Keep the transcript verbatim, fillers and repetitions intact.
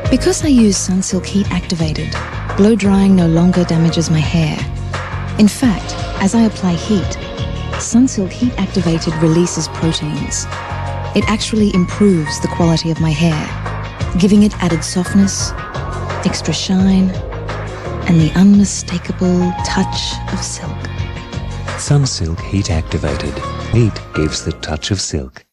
Because I use Sunsilk heat activated, blow drying no longer damages my hair. In fact, as I apply heat, Sunsilk heat activated releases proteins. It actually improves the quality of my hair, giving it added softness, extra shine, and the unmistakable touch of silk. Sunsilk heat activated. Heat gives the touch of silk.